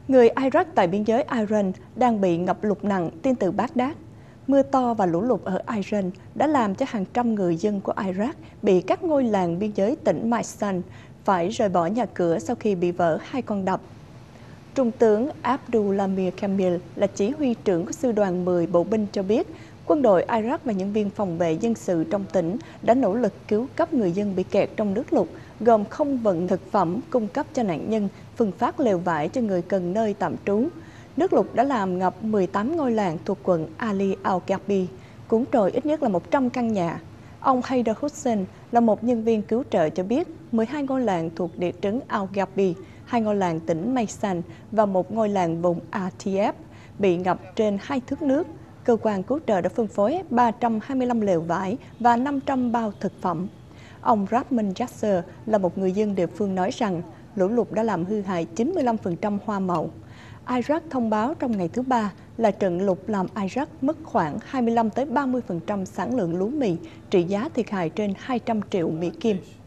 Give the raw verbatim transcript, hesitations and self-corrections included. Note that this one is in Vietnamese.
Người Iraq tại biên giới Iran đang bị ngập lụt nặng, tin từ Baghdad. Mưa to và lũ lụt ở Iran đã làm cho hàng trăm người dân của Iraq bị các ngôi làng biên giới tỉnh Maysan phải rời bỏ nhà cửa sau khi bị vỡ hai con đập. Trung tướng Abdulhamid Kamil là chỉ huy trưởng của sư đoàn mười bộ binh cho biết, quân đội Iraq và những viên phòng vệ dân sự trong tỉnh đã nỗ lực cứu cấp người dân bị kẹt trong nước lụt, gồm không vận thực phẩm cung cấp cho nạn nhân, phân phát lều vải cho người cần nơi tạm trú. Nước lụt đã làm ngập mười tám ngôi làng thuộc quận Ali al-Gharbi, cuốn trôi ít nhất là một trăm căn nhà. Ông Haider Hussein là một nhân viên cứu trợ cho biết, mười hai ngôi làng thuộc địa trấn al-Gharbi, hai ngôi làng tỉnh Maysan và một ngôi làng vùng Atiab bị ngập trên hai thước nước. Cơ quan cứu trợ đã phân phối ba trăm hai mươi lăm lều vải và năm trăm bao thực phẩm. Ông Rahman Yasser là một người dân địa phương nói rằng lũ lụt đã làm hư hại chín mươi lăm phần trăm hoa màu. Iraq thông báo trong ngày thứ ba là trận lụt làm Iraq mất khoảng hai mươi lăm tới ba mươi phần trăm sản lượng lúa mì, trị giá thiệt hại trên hai trăm triệu Mỹ Kim.